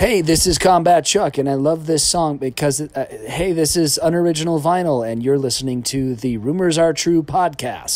Hey, this is Combat Chuck, and I love this song because, hey, this is unoriginal vinyl, and you're listening to the Rumors Are True podcast.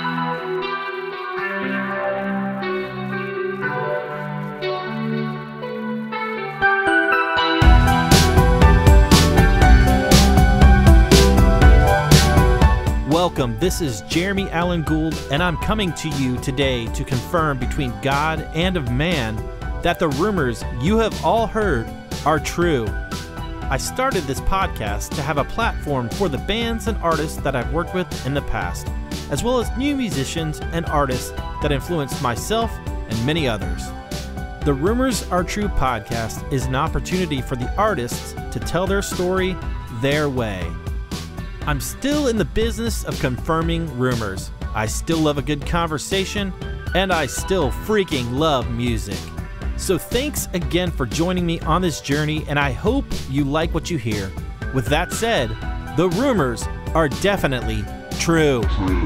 Welcome, this is Jeremy Alan Gould, and I'm coming to you today to confirm between God and of man that the rumors you have all heard are true. I started this podcast to have a platform for the bands and artists that I've worked with in the past, as well as new musicians and artists that influenced myself and many others. The Rumors Are True podcast is an opportunity for the artists to tell their story their way. I'm still in the business of confirming rumors. I still love a good conversation, and I still freaking love music. So thanks again for joining me on this journey, and I hope you like what you hear. With that said, the rumors are definitely true.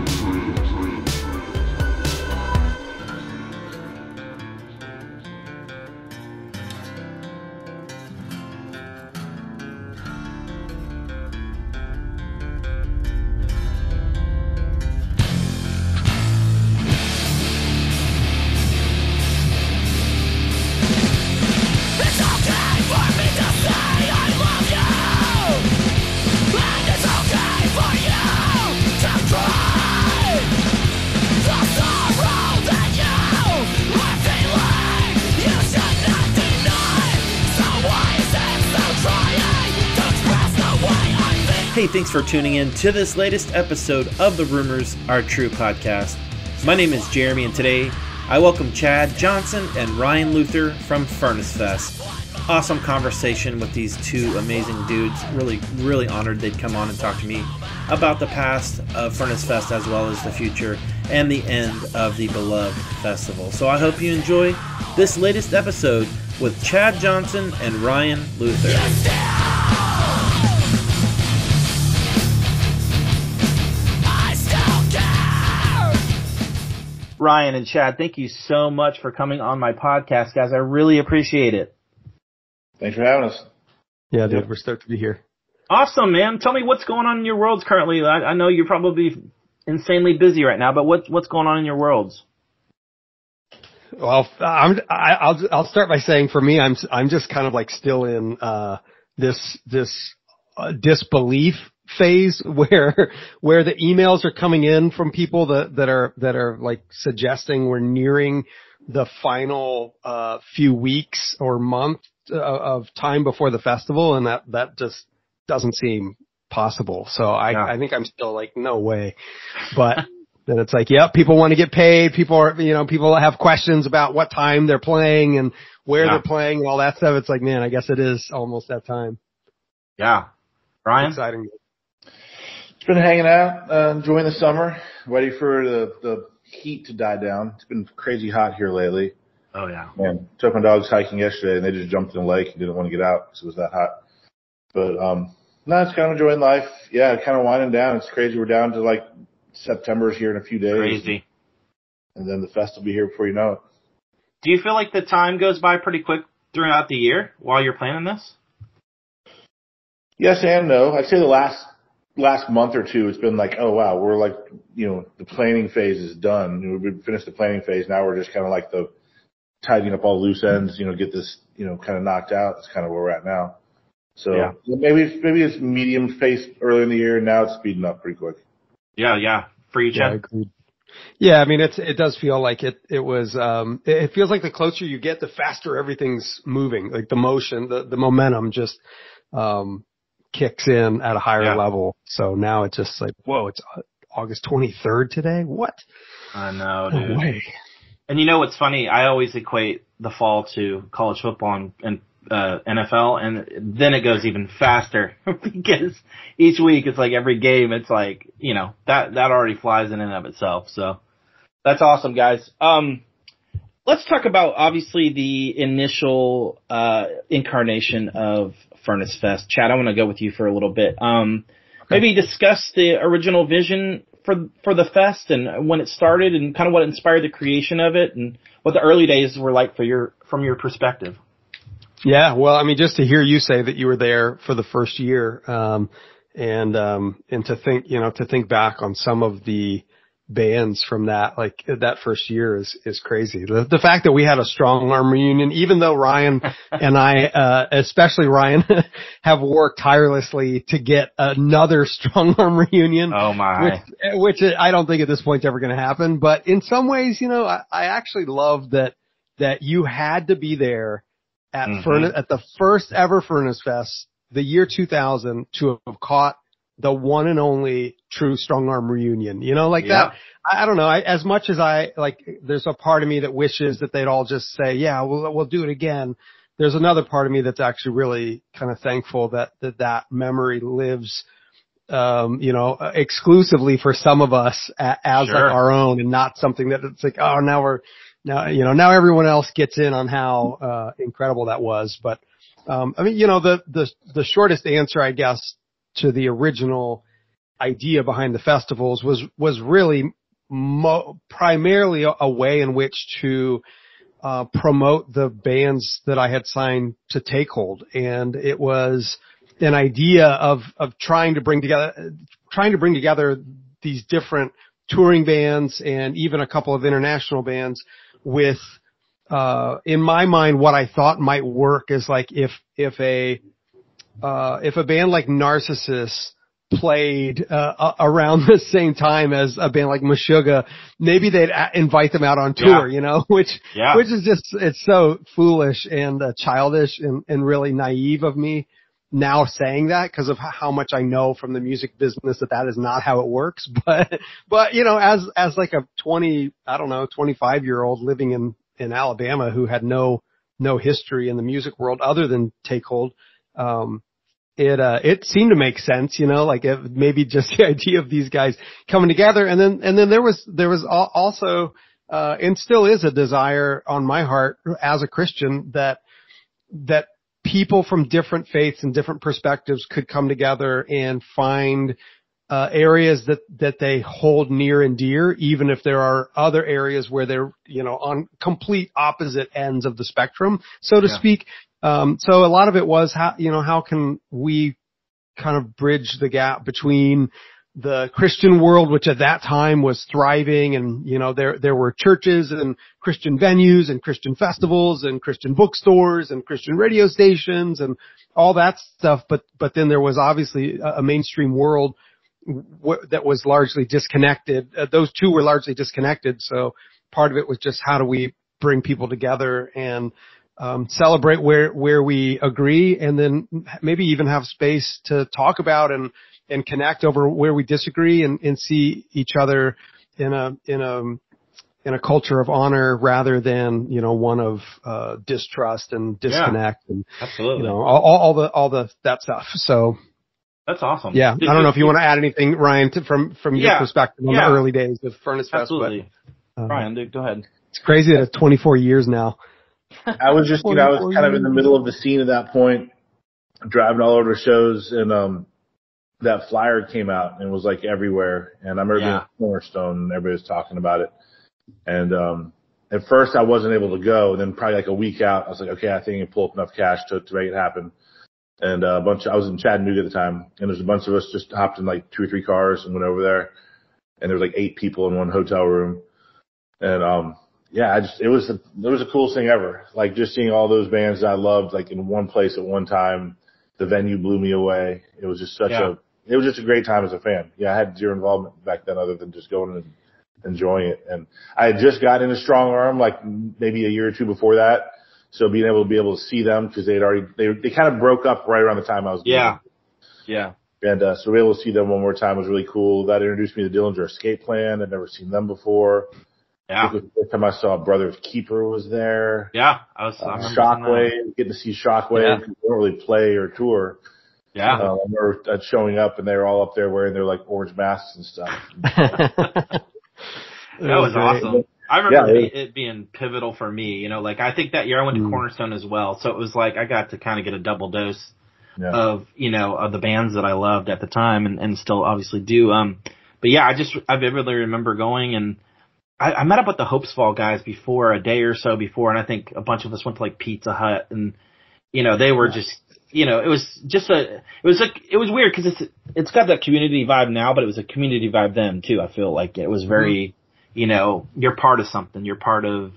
Hey, thanks for tuning in to this latest episode of the Rumors Are True podcast. My name is Jeremy, and today I welcome Chad Johnson and Ryan Luther from Furnace Fest. Awesome conversation with these two amazing dudes. Really honored they'd come on and talk to me about the past of Furnace Fest as well as the future and the end of the beloved festival. So I hope you enjoy this latest episode with Chad Johnson and Ryan Luther. Ryan and Chad, thank you so much for coming on my podcast, guys. I really appreciate it. Thanks for having us. Yeah, dude, we're stoked to be here. Awesome, man. Tell me what's going on in your worlds currently. I know you're probably insanely busy right now, but what's going on in your worlds? Well, I'll start by saying for me, I'm just kind of like still in this disbelief phase where the emails are coming in from people that are like suggesting we're nearing the final few weeks or month of time before the festival, and that just doesn't seem possible. So I think I'm still like, no way. But then it's like, yeah, people want to get paid. People have questions about what time they're playing and where they're playing and all that stuff. It's like, man, I guess it is almost that time. Yeah. Ryan? It's exciting. It's been hanging out, enjoying the summer, ready for the heat to die down. It's been crazy hot here lately. Oh, yeah. Man, took my dogs hiking yesterday, and they just jumped in the lake and didn't want to get out because it was that hot. But, no, it's kind of enjoying life. Yeah, kind of winding down. It's crazy. We're down to, like, September's here in a few days. Crazy. And then the fest will be here before you know it. Do you feel like the time goes by pretty quick throughout the year while you're planning this? Yes and no. I'd say the last month or two, it's been like, oh wow, we're like, the planning phase is done. We've finished the planning phase. Now we're just kind of like tidying up all the loose ends, get this, kind of knocked out. That's kind of where we're at now. So maybe it's medium pace early in the year. And now it's speeding up pretty quick. Yeah. For you, Chad? Yeah, agreed. Yeah, I mean, it does feel like it was, it feels like the closer you get, the faster everything's moving. Like the motion, the momentum just, kicks in at a higher level. So now it's just like, whoa, it's August 23rd today? What? I know, dude. No way. And you know what's funny? I always equate the fall to college football and NFL, and then it goes even faster because each week it's like every game, it's like, that already flies in and of itself. So that's awesome, guys. Let's talk about, obviously, the initial incarnation of Furnace Fest. Chad, I want to go with you for a little bit. Maybe discuss the original vision for the fest and when it started and kind of what inspired the creation of it and what the early days were like from your perspective. Yeah, well, I mean, just to hear you say that you were there for the first year, and to think back on some of the bands from that, like that first year is crazy. The fact that we had a strong arm reunion, even though Ryan and I, especially Ryan, have worked tirelessly to get another strong arm reunion. Oh my. Which I don't think at this point is ever going to happen. But in some ways, I actually love that you had to be there at at the first ever Furnace Fest, the year 2000, to have caught the one and only true strong arm reunion, that. I don't know. As much as there's a part of me that wishes that they'd all just say, yeah, we'll do it again. There's another part of me that's actually really kind of thankful that memory lives, exclusively for some of us as Sure. like our own, and not something that it's like, oh, now everyone else gets in on how, incredible that was. But, the shortest answer, I guess, to the original idea behind the festivals was really primarily a way in which to promote the bands that I had signed to Takehold, and it was an idea of trying to bring together these different touring bands and even a couple of international bands with in my mind what I thought might work is like if a band like Narcissus played around the same time as a band like Meshuggah, maybe they'd invite them out on tour, which is just, it's so foolish and childish and really naive of me now saying that, because of how much I know from the music business that is not how it works. But as like a 25-year-old living in Alabama who had no history in the music world other than Takehold, it seemed to make sense, maybe just the idea of these guys coming together. And then there was also, and still is a desire on my heart as a Christian that people from different faiths and different perspectives could come together and find, areas that they hold near and dear, even if there are other areas where they're, on complete opposite ends of the spectrum, so to speak. So a lot of it was how can we kind of bridge the gap between the Christian world, which at that time was thriving, and, there were churches and Christian venues and Christian festivals and Christian bookstores and Christian radio stations and all that stuff. But then there was obviously a mainstream world that was largely disconnected. Those two were largely disconnected. So part of it was just how do we bring people together and celebrate where we agree, and then maybe even have space to talk about and connect over where we disagree, and see each other in a culture of honor rather than, one of distrust and disconnect and absolutely. All the that stuff. So that's awesome. Yeah. I don't know if you want to add anything, Ryan, from your perspective on the early days of Furnace Fest. Absolutely. Ryan, go ahead. It's crazy that it's 24 years now. I was just, I was kind of in the middle of the scene at that point, driving all over shows, and that flyer came out and was like everywhere. And I remember being at Cornerstone, and everybody was talking about it. And at first I wasn't able to go. And then probably like a week out, I was like, okay, I think I can pull up enough cash to make it happen. And I was in Chattanooga at the time, and there's a bunch of us just hopped in like 2 or 3 cars and went over there. And there was like 8 people in one hotel room. And it was the coolest thing ever. Like just seeing all those bands that I loved, like in one place at one time. The venue blew me away. It was just it was just a great time as a fan. Yeah, I had zero involvement back then other than just going and enjoying it. And I had just got into Strong Arm like maybe a year or 2 before that. So being able to see them, because they kind of broke up right around the time I was Yeah. And so to be able to see them one more time was really cool. That introduced me to Dillinger Escape Plan. I'd never seen them before. Yeah. I think the first time I saw Brothers Keeper was there. Yeah. I Shockwave, getting to see Shockwave. They don't really play or tour. Yeah. I remember showing up and they were all up there wearing their like orange masks and stuff. That was awesome. I remember it being pivotal for me. I think that year I went to Cornerstone as well. So it was like I got to kind of get a double dose of the bands that I loved at the time and still obviously do. But yeah, I vividly remember going, and I met up with the Hopesfall guys before, a day or so before, and I think a bunch of us went to like Pizza Hut, and they were just, it was just it was weird because it's got that community vibe now, but it was a community vibe then too. I feel like it was very, you're part of something. You're part of,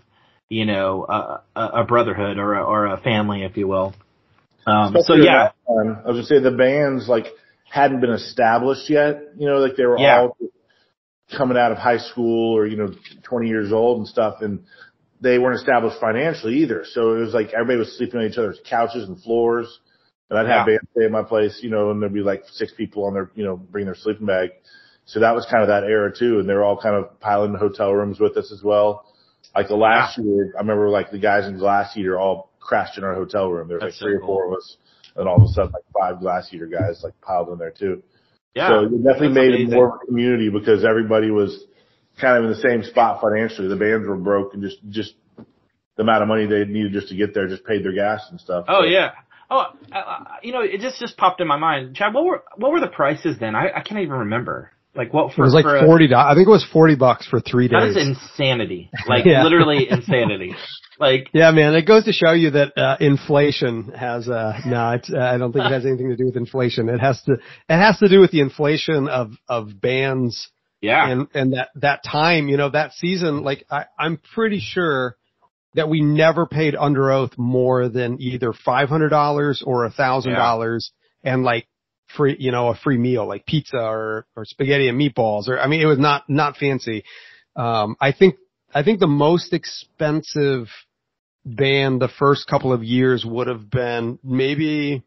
a brotherhood or a family, if you will. So yeah. I was gonna say the bands like hadn't been established yet, like they were all coming out of high school or, 20 years old and stuff, and they weren't established financially either. So it was like everybody was sleeping on each other's couches and floors. And I'd have bands stay at my place, and there'd be like 6 people on their, bring their sleeping bag. So that was kind of that era too. And they were all kind of piling in hotel rooms with us as well. Like the last year, I remember like the guys in Glass Eater all crashed in our hotel room. There was like 3 or 4 of us. And all of a sudden, like 5 Glass Eater guys like piled in there too. Yeah. So it definitely made it more of a community because everybody was kind of in the same spot financially. The bands were broke and just the amount of money they needed just to get there just paid their gas and stuff. Oh, yeah. Oh, it just popped in my mind. Chad, what were the prices then? I can't even remember. Like what for? It was like $40. I think it was $40 for 3 days. That is insanity. Like literally insanity. Like yeah, man, it goes to show you that inflation has I don't think it has anything to do with inflation. It has to do with the inflation of bands. Yeah. And that time, that season, like I'm pretty sure that we never paid Under Oath more than either $500 or $1,000 and like free, a free meal like pizza or spaghetti and meatballs it was not fancy. I think the most expensive band the first couple of years would have been maybe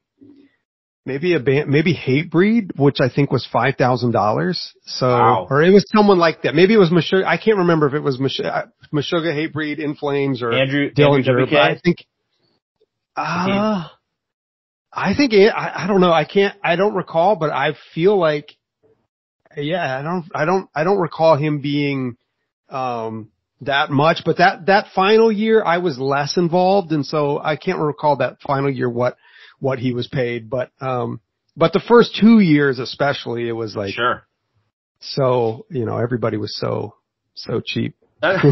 Hatebreed, which I think was $5,000. So, wow. Or it was someone like that. Maybe it was Meshuggah. I can't remember if it was Meshuggah, Hatebreed, In Flames, or Andrew Dillinger. But I don't know. I don't recall, but I feel like, I don't recall him being, that much, but that final year I was less involved. And so I can't recall that final year what he was paid, but the first 2 years especially, it was like, sure. So, everybody was so cheap. That's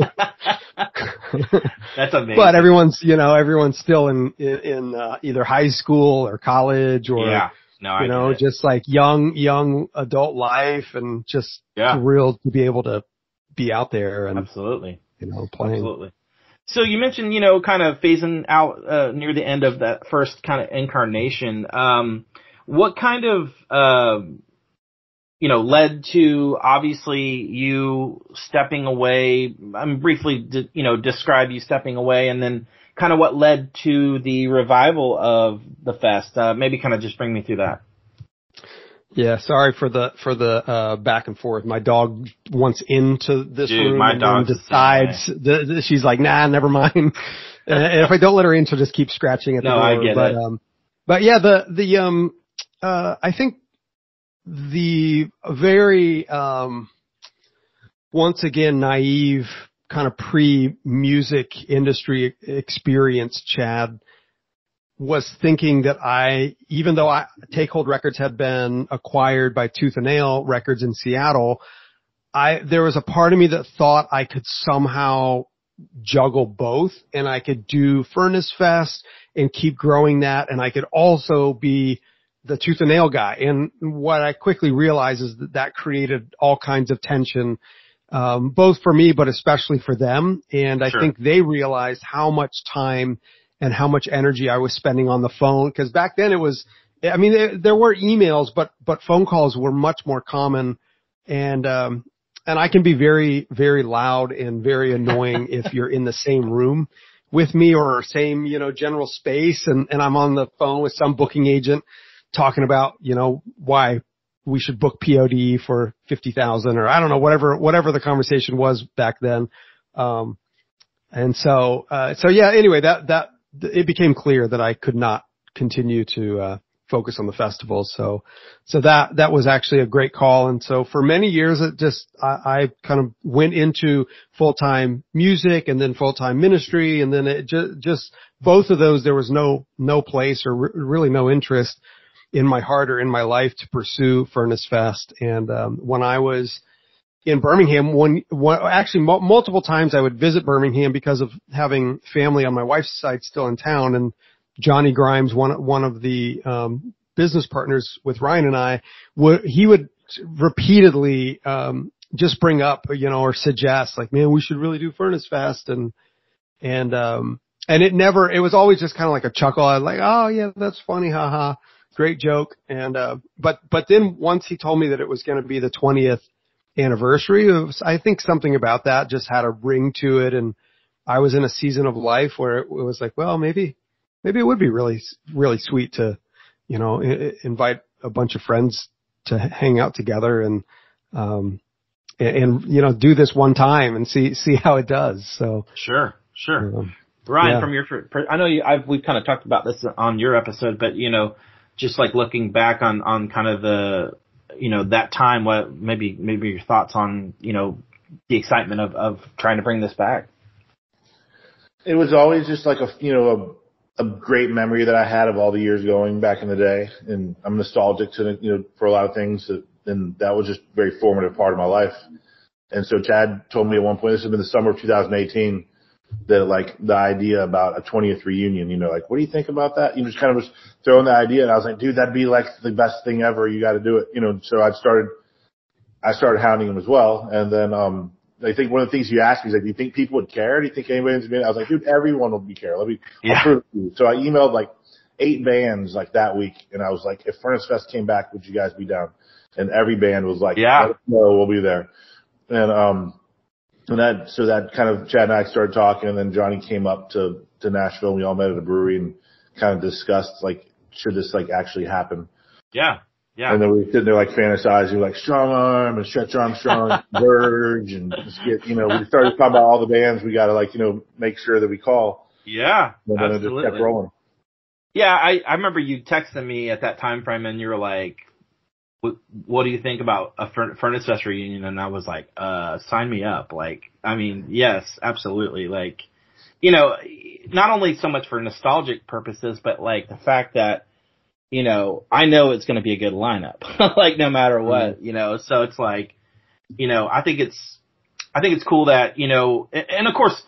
amazing. But everyone's still in either high school or college or, just like young adult life and just thrilled to be able to be out there and absolutely, playing. Absolutely. So you mentioned, kind of phasing out near the end of that first kind of incarnation. What kind of, led to obviously you stepping away? Briefly, describe you stepping away, and then kind of what led to the revival of the fest. Maybe kind of just bring me through that. Yeah, sorry for the back and forth. My dog wants into this room my dog decides she's like, nah, never mind. And if I don't let her in, she'll just keep scratching at the door. I get it. But yeah, I think the very once again naive kind of pre-music industry experience, Chad, was thinking that even though Take Hold Records had been acquired by Tooth and Nail Records in Seattle, there was a part of me that thought I could somehow juggle both, and I could do Furnace Fest and keep growing that, and I could also be the Tooth and Nail guy. And what I quickly realized is that created all kinds of tension, both for me, but especially for them. And I think they realized how much time and how much energy I was spending on the phone. Cause back then there were emails, but phone calls were much more common. And I can be very, very loud and very annoying if you're in the same room with me or same, general space. And I'm on the phone with some booking agent talking about, why we should book POD for 50,000 or I don't know, whatever the conversation was back then. Anyway, that it became clear that I could not continue to focus on the festival. So that was actually a great call. And so for many years, I kind of went into full-time music and then full-time ministry. And then it just both of those, there was no place or really no interest in my heart or in my life to pursue Furnace Fest. And when I was in Birmingham, actually multiple times I would visit Birmingham because of having family on my wife's side still in town. And Johnny Grimes, one of the business partners with Ryan and I, he would repeatedly just bring up, or suggest, like, man, we should really do Furnace Fest, and it was always just kind of like a chuckle. I was like, oh yeah, that's funny, haha, great joke. And but then once he told me that it was going to be the 20th anniversary, I think something about that just had a ring to it, and I was in a season of life where it was like, well, maybe it would be really, really sweet to, invite a bunch of friends to hang out together and do this one time and see how it does. So sure. Ryan, from your, I know we've kind of talked about this on your episode, but just like looking back on kind of the, that time, what maybe your thoughts on, the excitement of trying to bring this back. It was always just like a great memory that I had of all the years going back in the day, and I'm nostalgic to for a lot of things, and that was just a very formative part of my life. And so Chad told me at one point, this has been the summer of 2018, that like the idea about a 20th reunion, like, what do you think about that? Just kind of was throwing the idea, and I was like, dude, that'd be like the best thing ever. You got to do it, So I started hounding him as well, and then I think one of the things you asked me is like, do you think people would care? Do you think anybody's been? I was like, dude, everyone will be care. I'll prove it to you. So I emailed like 8 bands like that week, and I was like, if Furnace Fest came back, would you guys be down? And every band was like, yeah, let us know, we'll be there. And that kind of, Chad and I started talking, and then Johnny came up to Nashville, and we all met at a brewery and kind of discussed like, should this like actually happen? Yeah. Yeah. And then we were sitting there like fantasizing, like Strong Arm and Stretch Armstrong, Verge, and just get, we started talking about all the bands we got to like, make sure that we call. Yeah. And then absolutely. it just kept rolling. Yeah. I remember you texting me at that time frame, and you were like, what do you think about a Furnace Fest reunion? And I was like, sign me up. Like, I mean, yes, absolutely. Like, not only so much for nostalgic purposes, but like the fact that, I know it's going to be a good lineup, like no matter what, so it's like, I think it's cool that, and of course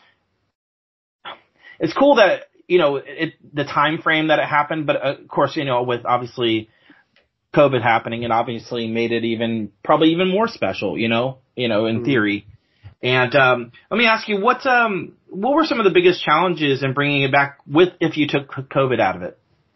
it's cool that, the time frame that it happened, but of course, with obviously COVID happening, it obviously made it probably even more special, in theory. And, let me ask you, what were some of the biggest challenges in bringing it back if you took COVID out of it?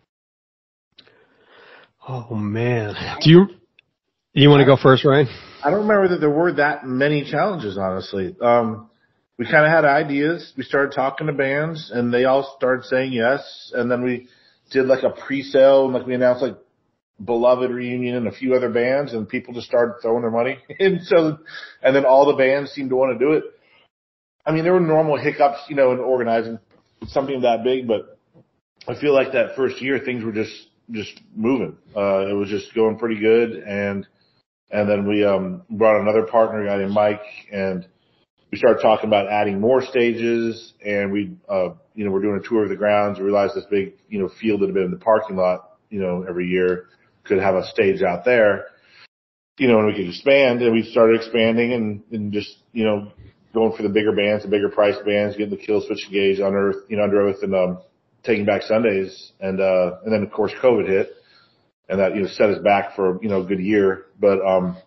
Oh man. Do you want to go first, Ryan? I don't remember that there were that many challenges, honestly. We kind of had ideas. We started talking to bands, and they all started saying yes. And then we did like a pre-sale, and like we announced like Beloved Reunion and a few other bands, and people just started throwing their money. And then all the bands seemed to want to do it. I mean, there were normal hiccups, in organizing something that big, but I feel like that first year things were just moving. It was just going pretty good. And then we, brought another partner, a guy named Mike, and we started talking about adding more stages. And we, we're doing a tour of the grounds. We realized this big, field that had been in the parking lot, every year could have a stage out there, and we could expand. And we started expanding and just, going for the bigger bands, the bigger price bands, getting the Kill Switch Engage, Under Oath, and, Taking Back Sundays, and then of course COVID hit, and that set us back for a good year. But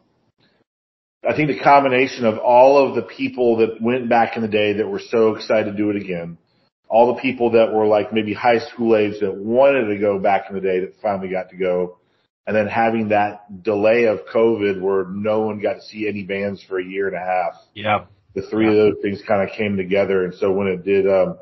I think the combination of all of the people that went back in the day that were so excited to do it again, all the people that were like maybe high school age that wanted to go back in the day that finally got to go, and then having that delay of COVID where no one got to see any bands for a year and a half. Yeah, the three of those things kind of came together, and so when it did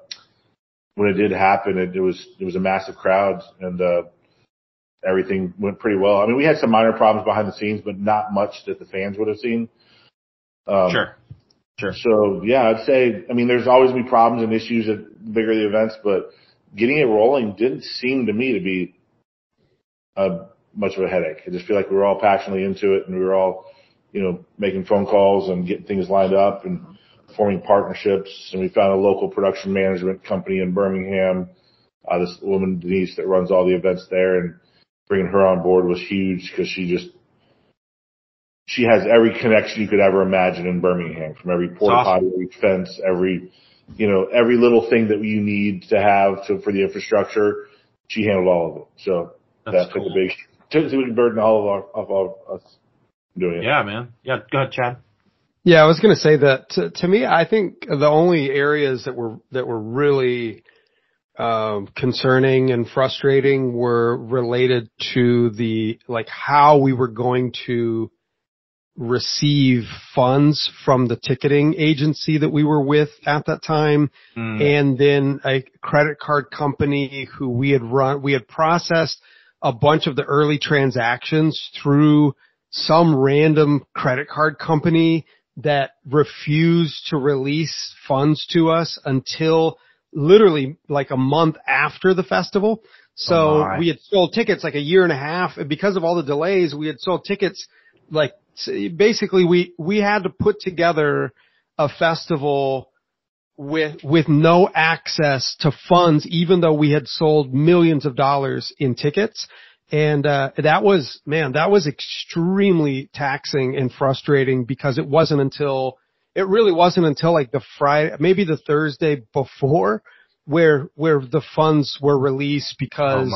happen, it was a massive crowd, and everything went pretty well. I mean, we had some minor problems behind the scenes, but not much that the fans would have seen. Sure. So yeah, I'd say, I mean, there's always gonna be problems and issues at bigger the events, but getting it rolling didn't seem to me to be much of a headache. I just feel like we were all passionately into it, and we were all, making phone calls and getting things lined up and forming partnerships, and we found a local production management company in Birmingham. This woman, Denise, that runs all the events there, and bringing her on board was huge because she has every connection you could ever imagine in Birmingham, from every porta potty, every fence, every little thing that you need to have for the infrastructure. she handled all of it. So that took took a big burden off of us doing it. Yeah, man. Yeah, go ahead, Chad. Yeah, I was going to say that to me, I think the only areas that were really concerning and frustrating were related to how we were going to receive funds from the ticketing agency that we were with at that time. And then a credit card company who we had processed a bunch of the early transactions through some random credit card company that refused to release funds to us until literally like a month after the festival. So we had sold tickets like a year and a half. And because of all the delays, we had sold tickets like basically we had to put together a festival with no access to funds, even though we had sold millions of dollars in tickets. And that was extremely taxing and frustrating because it really wasn't until like the Friday, maybe the Thursday before where the funds were released because,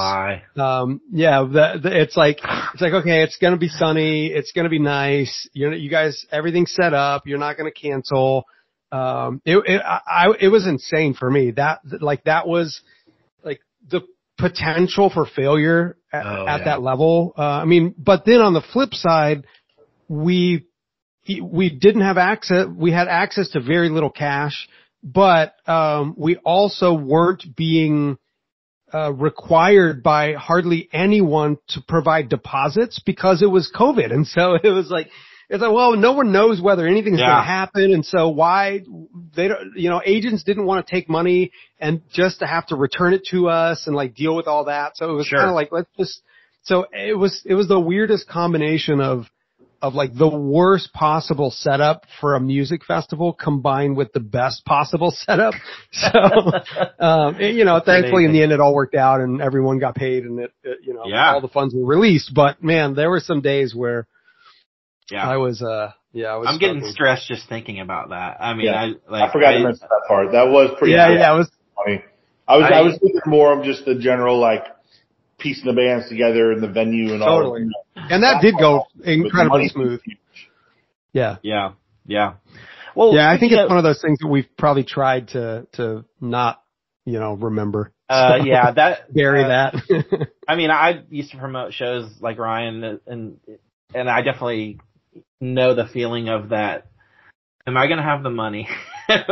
it's like, okay, it's going to be sunny. It's going to be nice. You guys, everything's set up. You're not going to cancel. It was insane for me. That was like the potential for failure at that level. But then on the flip side, we didn't have access. We had access to very little cash, but we also weren't being required by hardly anyone to provide deposits because it was COVID. And so it's like, well, no one knows whether anything's going to happen. And so why they don't, agents didn't want to take money and just to have to return it to us and like deal with all that. So it was kind of like, so it was the weirdest combination of like the worst possible setup for a music festival combined with the best possible setup. So, thankfully in the end it all worked out and everyone got paid and all the funds were released. But man, there were some days where I was I'm getting stressed just thinking about that. I mean, I forgot to mention that part. That was pretty it was funny. I was thinking more of just the general like piecing the bands together and the venue and all. Totally. And that did go incredibly smooth. Yeah. Well, I think it's one of those things that we've probably tried to not, remember. Bury that. I mean, I used to promote shows like Ryan and I definitely know the feeling of that. Am I going to have the money? That's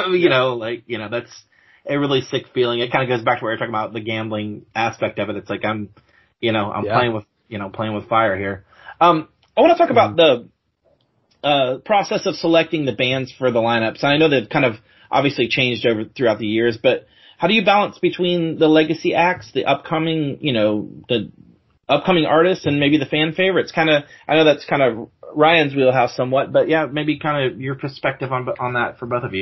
a really sick feeling. It kind of goes back to where you're talking about the gambling aspect of it. It's like I'm playing with fire here. I want to talk about the process of selecting the bands for the lineups. And I know they've kind of obviously changed throughout the years, but how do you balance between the legacy acts, the upcoming artists, and maybe the fan favorites? I know that's kind of Ryan's wheelhouse somewhat, but maybe kind of your perspective on that for both of you.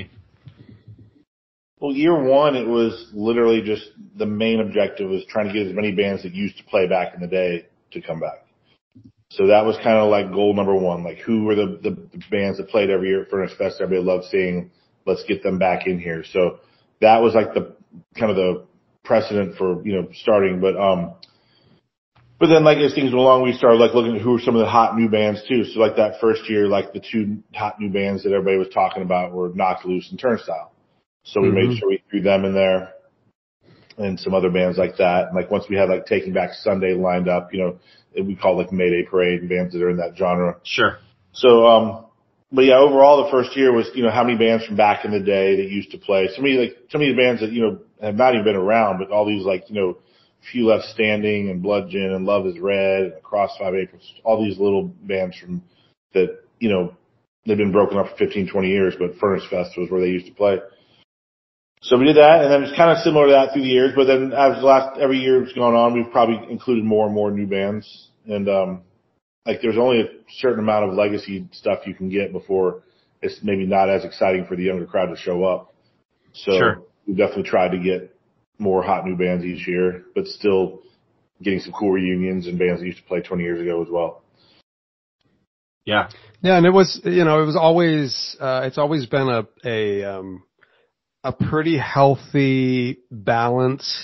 Well, year one, it was literally just the main objective was trying to get as many bands that used to play back in the day to come back. So that was kind of like goal number one. Like, who were the bands that played every year at Furnace Fest everybody loved seeing? Let's get them back in here. So that was like the kind of the precedent for, starting. But then like as things went along, we started like looking at who were some of the hot new bands too. So like that first year, like the two hot new bands that everybody was talking about were Knocked Loose and Turnstile. So we made sure we threw them in there and some other bands like that. And like once we had like Taking Back Sunday lined up, we call it like Mayday Parade and bands that are in that genre. Sure. So, but yeah, overall the first year was, how many bands from back in the day that used to play. Some of the bands that, have not even been around, but all these like, Few Left Standing and Bludgeon and Love Is Red and Across 5 Aprils, all these little bands from that, they've been broken up for 15, 20 years, but Furnace Fest was where they used to play. So we did that, and then it's kind of similar to that through the years, but then as every year it's gone on, we've probably included more and more new bands. And, there's only a certain amount of legacy stuff you can get before it's maybe not as exciting for the younger crowd to show up. So we've definitely tried to get more hot new bands each year, but still getting some cool reunions and bands that used to play 20 years ago as well. Yeah. Yeah. And it was, it's always been a pretty healthy balance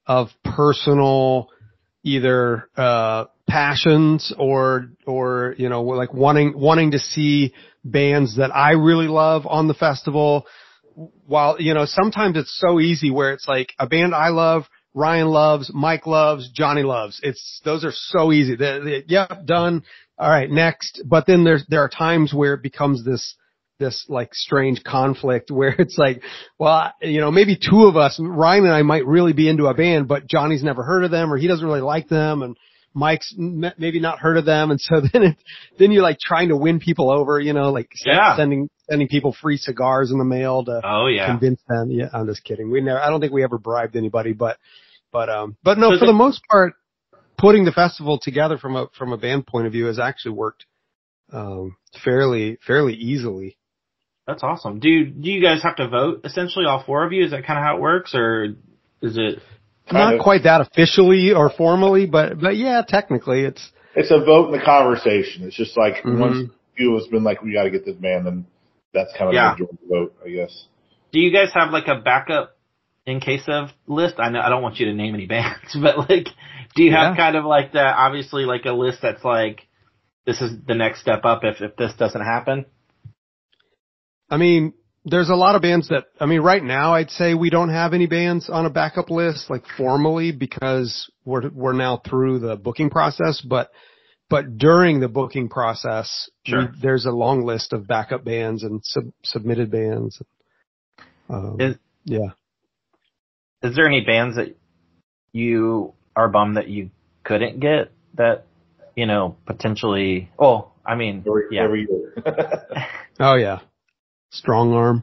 personal either passions or like wanting to see bands that I really love on the festival. While sometimes it's so easy where it's like a band I love, Ryan loves, Mike loves, Johnny loves. Those are so easy. Yep, done. All right, next. But then there are times where it becomes this like strange conflict where it's like, well, maybe two of us, Ryan and I might really be into a band, but Johnny's never heard of them or he doesn't really like them, and Mike's maybe not heard of them. And so then you're like trying to win people over, sending people free cigars in the mail to convince them. Yeah, I'm just kidding. I don't think we ever bribed anybody, but no, for the most part, putting the festival together from a band point of view has actually worked, fairly easily. That's awesome. Do you guys have to vote, essentially, all four of you? Is that kind of how it works, or is it? Not quite that officially or formally, but yeah, technically it's a vote in the conversation. It's just like once you has been like, we got to get this band, then that's kind of the majority vote, I guess. Do you guys have like a backup in case of list? I know I don't want you to name any bands, but like, do you have kind of like that? Obviously, like a list that's like, this is the next step up if this doesn't happen. I mean, there's a lot of bands right now I'd say we don't have any bands on a backup list, like formally, because we're now through the booking process, but during the booking process, there's a long list of backup bands and submitted bands. Is there any bands that you are bummed that you couldn't get that, potentially, every year. Oh yeah. Strong Arm.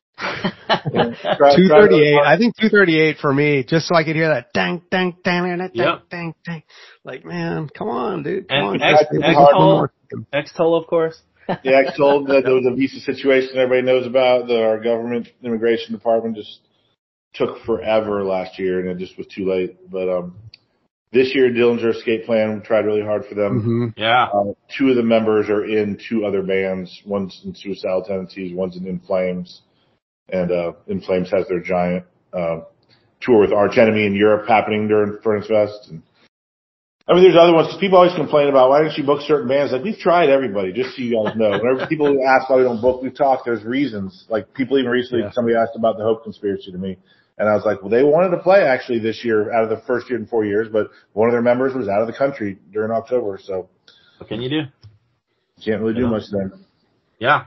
238. I think 238 for me, just so I could hear that dang, dang, dang, dang, dang, dang, dang. Like, man, come on, dude. Come on. X-Toll, of course. Yeah, X-Toll. There was a visa situation everybody knows about. Our government immigration department just took forever last year, and it just was too late. But this year, Dillinger Escape Plan, we tried really hard for them. Mm-hmm. Yeah. Two of the members are in two other bands. One's in Suicidal Tendencies, one's in Flames. And In Flames has their giant tour with Arch Enemy in Europe happening during Furnace Fest. And there's other ones, because people always complain about, why didn't you book certain bands? Like, we've tried everybody, just so you guys know. Whenever people ask why we don't book, we've talked, there's reasons. Like, people even recently, somebody asked about the Hope Conspiracy to me. And I was like, well, they wanted to play actually this year out of the first year in 4 years, but one of their members was out of the country during October. So what can you do? You can't really do much then. Yeah.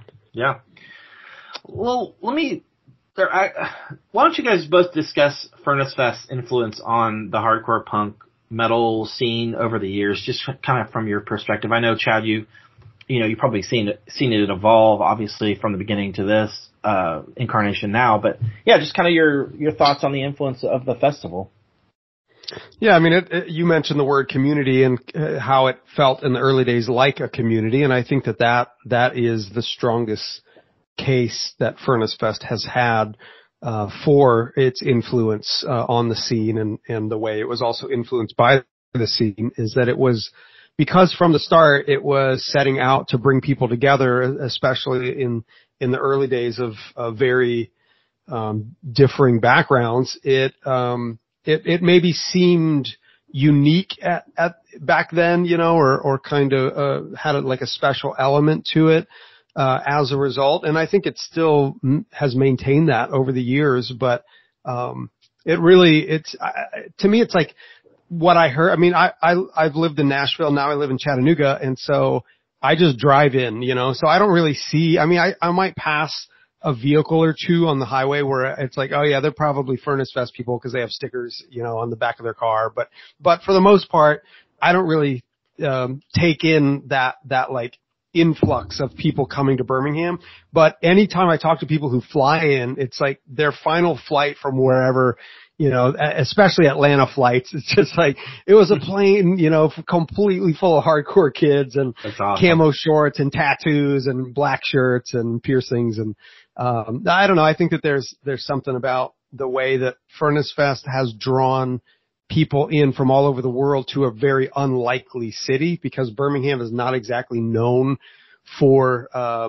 Well, why don't you guys both discuss Furnace Fest's influence on the hardcore punk metal scene over the years, just kind of from your perspective? I know, Chad, you've probably seen it evolve, obviously, from the beginning to this incarnation now, but just kind of your thoughts on the influence of the festival. Yeah, you mentioned the word community and how it felt in the early days like a community, and I think that is the strongest case that Furnace Fest has had for its influence on the scene, and the way it was also influenced by the scene is that it was, because from the start it was setting out to bring people together, especially in the early days of very differing backgrounds. It maybe seemed unique at back then, or kind of had like a special element to it as a result. And I think it still has maintained that over the years. But to me, it's like what I heard. I've lived in Nashville. Now I live in Chattanooga. And so I just drive in, so I don't really see, I might pass a vehicle or two on the highway where it's like, oh yeah, they're probably Furnace Fest people because they have stickers, on the back of their car. But for the most part, I don't really, take in that like influx of people coming to Birmingham. But anytime I talk to people who fly in, it's like their final flight from wherever, especially Atlanta flights. It's just like, it was a plane, completely full of hardcore kids and camo shorts and tattoos and black shirts and piercings. And, I don't know. I think that there's something about the way that Furnace Fest has drawn people in from all over the world to a very unlikely city, because Birmingham is not exactly known for,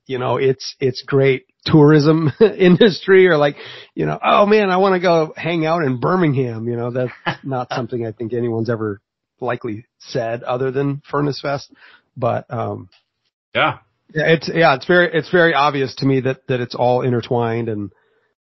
it's great tourism industry, or like, oh man, I want to go hang out in Birmingham. That's not something I think anyone's ever likely said other than Furnace Fest. But, it's very obvious to me that it's all intertwined, and,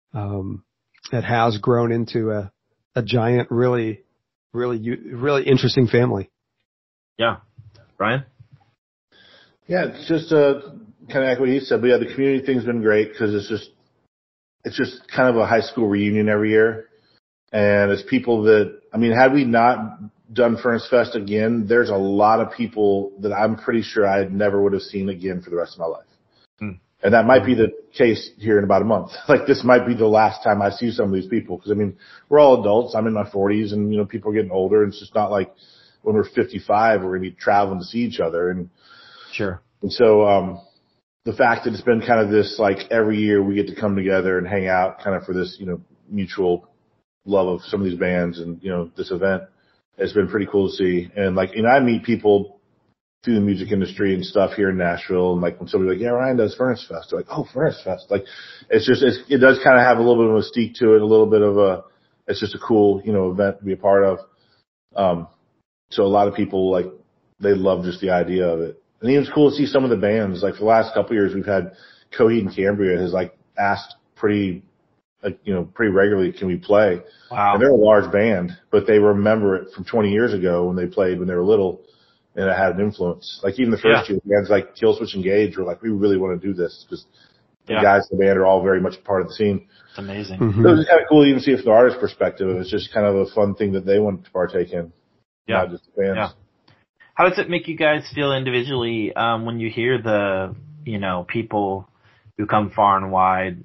it has grown into a giant, really, really, really interesting family. Yeah. Brian? Yeah, it's just kind of like what he said, but yeah, the community thing's been great because it's just kind of a high school reunion every year. And it's people that, had we not done Furnace Fest again, there's a lot of people that I'm pretty sure I never would have seen again for the rest of my life. And that might be the case here in about a month. Like, this might be the last time I see some of these people. Because, we're all adults. I'm in my 40s, and, people are getting older. And it's just not like when we're 55, we're going to be traveling to see each other. And sure. And so, the fact that it's been kind of this, like, every year we get to come together and hang out kind of for this, mutual love of some of these bands and, this event, it's been pretty cool to see. And, like, I meet people through the music industry and stuff here in Nashville, and like when somebody's like, yeah, Ryan does Furnace Fest, they're like, oh, Furnace Fest. Like, it does kind of have a little bit of a mystique to it, a little bit of it's just a cool, event to be a part of. So a lot of people, like, they love just the idea of it. And even it's cool to see some of the bands, like for the last couple of years, we've had Coheed and Cambria has like asked pretty regularly, can we play? Wow. And they're a large band, but they remember it from 20 years ago when they played when they were little. And it had an influence. Like, even the first year, bands like Killswitch Engage were like, we really want to do this because the guys in the band are all very much a part of the scene. It's amazing. Mm-hmm. So it was kind of cool to even see it from the artist's perspective. It was just kind of a fun thing that they wanted to partake in. Yeah. Not just the fans. Yeah. How does it make you guys feel individually when you hear the, people who come far and wide,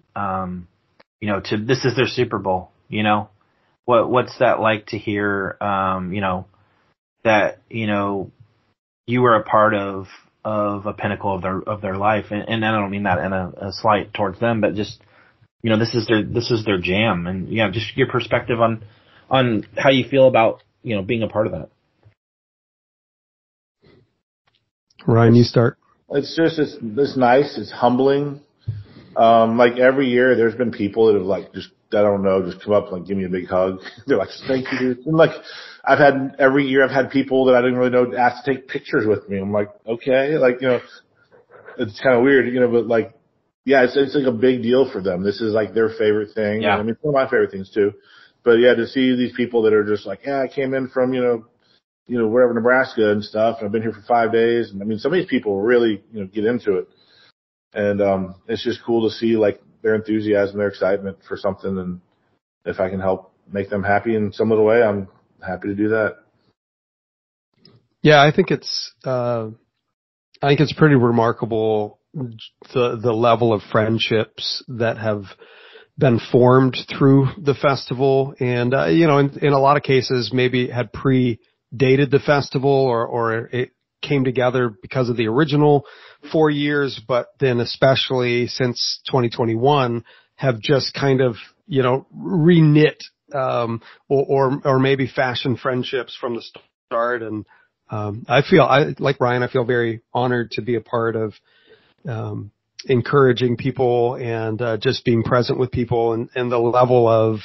this is their Super Bowl, What's that like to hear, that, you were a part of a pinnacle of their life, and I don't mean that in a slight towards them, but just this is their jam, and just your perspective on how you feel about being a part of that. Ryan, you start. It's just it's nice. It's humbling. Like every year, there's been people that have like just come up and like give me a big hug. They're like, thank you, dude. And like every year I've had people that I didn't really know ask to take pictures with me. I'm like, okay, like, it's kind of weird, but like, yeah, it's like a big deal for them. This is like their favorite thing. Yeah. One of my favorite things too. But yeah, to see these people that are just like, yeah, I came in from, wherever, Nebraska and stuff, and I've been here for 5 days. And some of these people really, get into it. And, it's just cool to see like their enthusiasm, their excitement for something. And if I can help make them happy in some little way, I'm happy to do that. Yeah, I think it's pretty remarkable the level of friendships that have been formed through the festival, and in a lot of cases maybe had predated the festival or it came together because of the original 4 years, but then especially since 2021 have just kind of reknit or maybe fashion friendships from the start. And like Ryan, I feel very honored to be a part of encouraging people and just being present with people, and the level of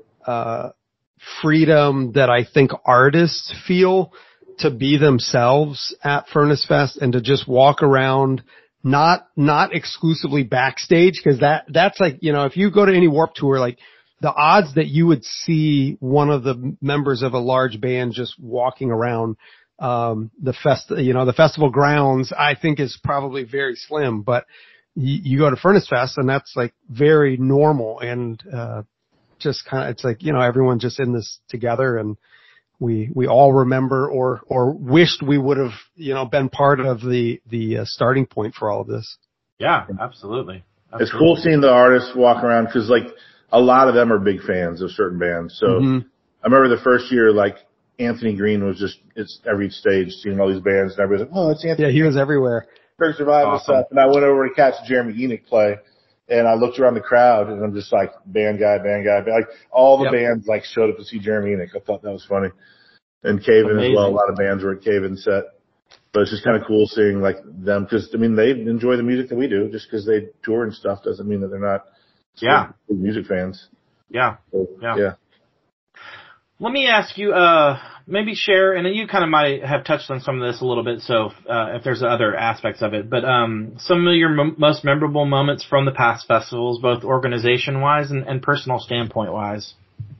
freedom that I think artists feel to be themselves at Furnace Fest and to just walk around, not exclusively backstage, because that's like, if you go to any Warped Tour, like the odds that you would see one of the members of a large band just walking around the festival grounds, I think is probably very slim. But you go to Furnace Fest and that's like very normal, and just kind of, it's like, everyone just in this together, and we all remember or wished we would have, been part of the starting point for all of this. Yeah, absolutely. It's cool seeing the artists walk around, because like a lot of them are big fans of certain bands. So I remember the first year, like Anthony Green was it's every stage seeing all these bands, and everybody's like, oh, it's Anthony. Yeah, he was everywhere. Dirk Survival stuff. And I went over to catch Jeremy Enoch play, and I looked around the crowd, and I'm just like, band guy. Like all the bands like showed up to see Jeremy Enoch. I thought that was funny. And Caven as well. A lot of bands were at Caven's set. But it's just kind of cool seeing like them, because I mean they enjoy the music that we do. Just because they tour and stuff doesn't mean that they're not big music fans. Yeah. So, yeah. Let me ask you, maybe share, and you kind of might have touched on some of this a little bit, so if there's other aspects of it, but some of your most memorable moments from the past festivals, both organization-wise and personal standpoint-wise.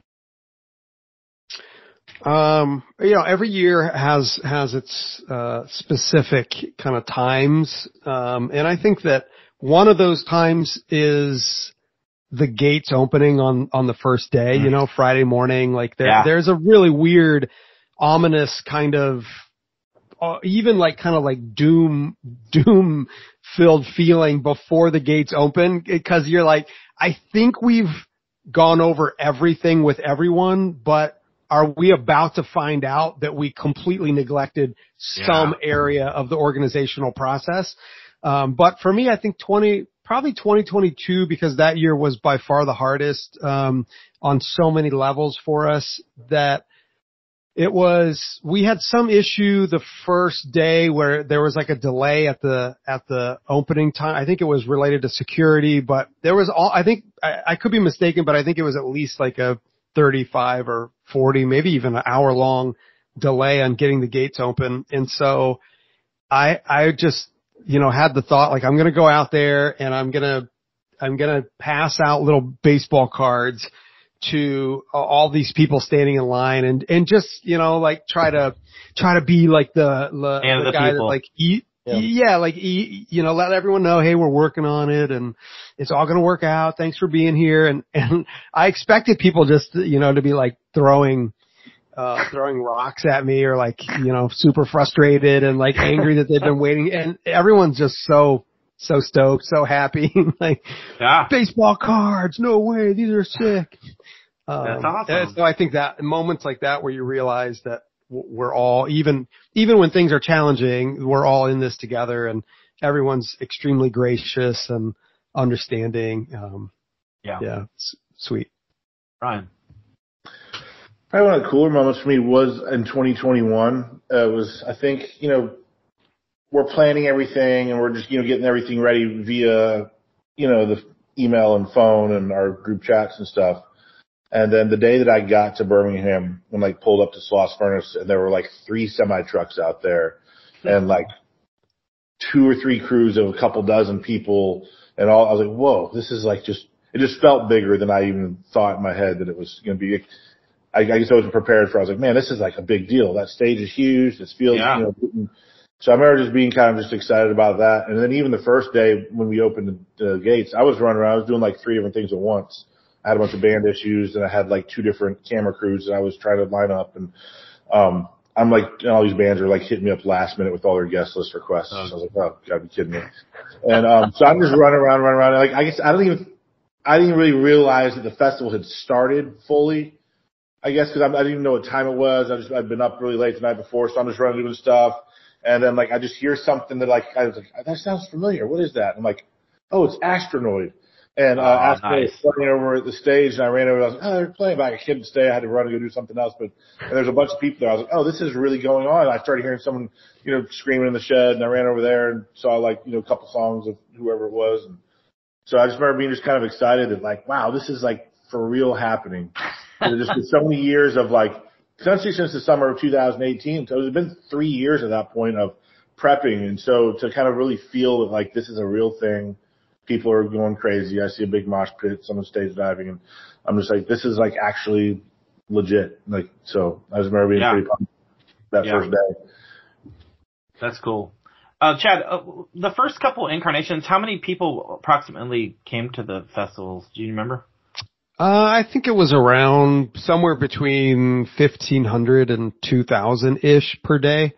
Every year has its specific kind of times, and I think that one of those times is the gates opening on the first day, Friday morning. Like there's a really weird, ominous kind of, even like kind of like doom filled feeling before the gates open, because you're like, I think we've gone over everything with everyone, but are we about to find out that we completely neglected some area of the organizational process? But for me, I think probably 2022, because that year was by far the hardest, on so many levels for us, that we had some issue the first day where there was like a delay at the opening time. I think it was related to security, but there was I could be mistaken, but I think it was at least like a 35 or 40, maybe even an hour long delay on getting the gates open. And so I just, had the thought, like, I'm going to go out there and I'm going to pass out little baseball cards to all these people standing in line and just, like try to be like the guy people. that like let everyone know, hey, we're working on it and it's all going to work out. Thanks for being here. And I expected people just, to be like throwing rocks at me or like, super frustrated and like angry that they've been waiting. And everyone's just so stoked, so happy. Like, baseball cards. No way. These are sick. That's awesome. So I think that moments like that where you realize that we're all, even when things are challenging, we're all in this together and everyone's extremely gracious and understanding. It's sweet. Ryan. Probably one of the cooler moments for me was in 2021. I think, we're planning everything and we're just, getting everything ready via, the email and phone and our group chats and stuff. And then the day that I got to Birmingham, when I pulled up to Sloss Furnace, and there were like 3 semi-trucks out there and like 2 or 3 crews of a couple dozen people and all, I was like, whoa, this is like it just felt bigger than I even thought in my head that it was going to be. I guess I wasn't prepared for it. I was like, man, this is like a big deal. That stage is huge. This feels, so I remember just being kind of just excited about that. And then even the first day when we opened the gates, I was running around. I was doing like 3 different things at once. I had a bunch of band issues and I had like 2 different camera crews that I was trying to line up. And, I'm like, all these bands are like hitting me up last minute with all their guest list requests. So I was like, oh, you gotta be kidding me. And, so I'm just running around. Like, I guess I didn't even really realize that the festival had started fully. I guess because I didn't even know what time it was. I'd been up really late the night before, so I'm just running doing stuff. And then like I just hear something that like I was like, that sounds familiar. What is that? I'm like, oh, it's Astronoid. And Astronoid was playing over at the stage, and I ran over. And I was like, oh, they're playing back. I couldn't stay. I had to run and go do something else. And there's a bunch of people there. I was like, oh, this is really going on. And I started hearing someone, screaming in the shed, and I ran over there and saw like a couple songs of whoever it was. And so I just remember being just kind of excited that like, wow, this is like for real happening. And just been so many years of like, essentially since the summer of 2018. So it's been 3 years at that point of prepping. And so to kind of really feel that like this is a real thing, people are going crazy. I see a big mosh pit, someone stage diving, and I'm just like, this is like actually legit. Like, so I just remember being pretty pumped that first day. That's cool. Chad, the first couple incarnations, how many people approximately came to the festivals? Do you remember? I think it was around somewhere between 1,500 and 2,000-ish per day.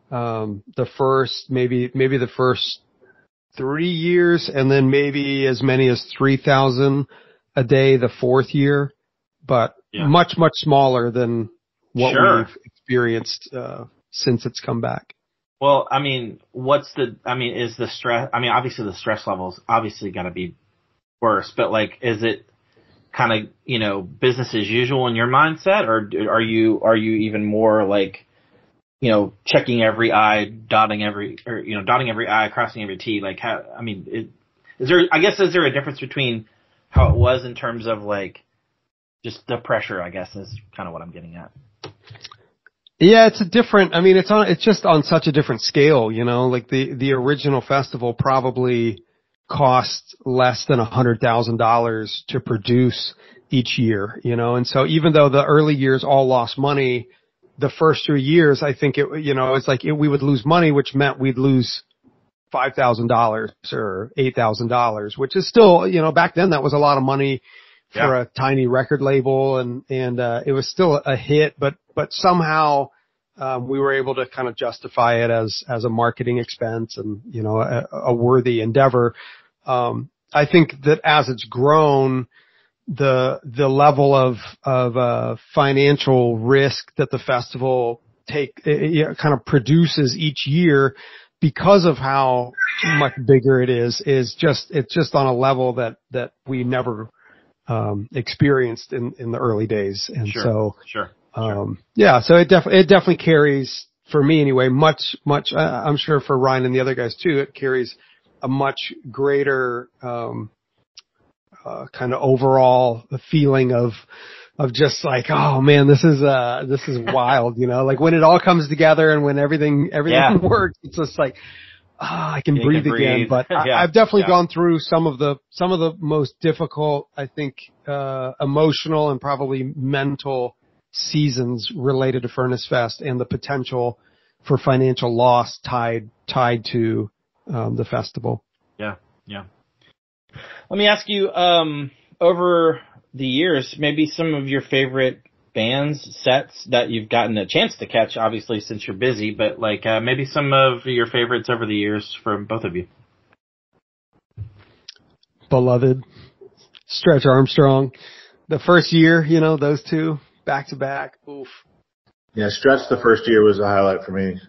Maybe the first 3 years, and then maybe as many as 3,000 a day the 4th year, but much, much smaller than what we've experienced, since it's come back. Well, I mean, is the stress, obviously the stress levels obviously gotta be worse, but like, is it kind of, business as usual in your mindset, or are you even more like, checking every I, dotting every I, crossing every T. Like how, I mean, is there a difference between how it was in terms of like just the pressure, I guess, is kind of what I'm getting at. Yeah, it's it's just on such a different scale, like the original festival probably cost less than $100,000 to produce each year, and so even though the early years all lost money, the first 3 years, I think it's like we would lose money, which meant we'd lose $5,000 or $8,000, which is still, back then that was a lot of money for a tiny record label, and it was still a hit, but somehow we were able to kind of justify it as a marketing expense and a worthy endeavor. I think that as it's grown, the level of financial risk that the festival kind of produces each year, because of how much bigger it is just on a level that we never experienced in the early days. And so it definitely carries, for me anyway, much, I'm sure for Ryan and the other guys too, it carries a much greater, kind of overall feeling of just like, oh man, this is wild, like when it all comes together and when everything works, it's just like, I can breathe again. But I've definitely gone through some of the most difficult, I think, emotional and probably mental seasons related to Furnace Fest and the potential for financial loss tied to the festival. Yeah. Let me ask you, over the years, maybe some of your favorite bands, sets that you've gotten a chance to catch, obviously since you're busy, but like maybe some of your favorites over the years from both of you. Beloved, Stretch Armstrong. The first year, those two back to back. Oof. Yeah, Stretch the first year was a highlight for me.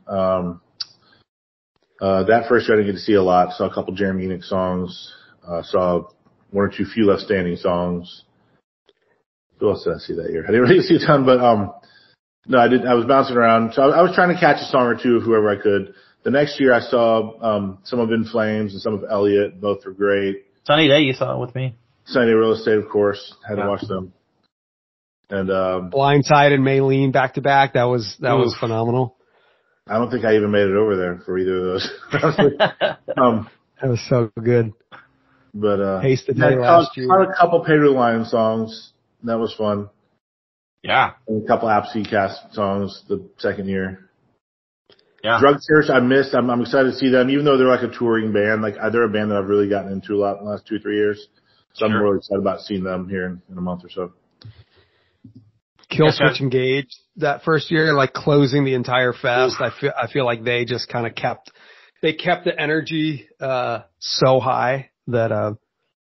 That first year I didn't get to see a lot. Saw a couple Jeremy Alan songs. Saw one or two Few Left Standing songs. Who else did I see that year? I didn't really see a ton, but no, I did. I was bouncing around, so I was trying to catch a song or two of whoever I could. The next year, I saw some of In Flames and some of Elliott. Both were great. Sunny Day, you saw it with me. Sunny Day Real Estate, of course. Had to watch them. And Blindside and Maylene back to back. That was phenomenal. I don't think I even made it over there for either of those. That was so good. But Haste the Day last year. Caught a couple Pedro Lion songs. That was fun. Yeah. And a couple Apsy Cast songs the second year. Yeah. Drug Church I missed. I'm excited to see them, even though they're like a touring band. Like they're a band that I've really gotten into a lot in the last 2-3 years. So I'm really excited about seeing them here in a month or so. Killswitch Engage that first year, like closing the entire fest. I feel like they just kind of kept the energy so high that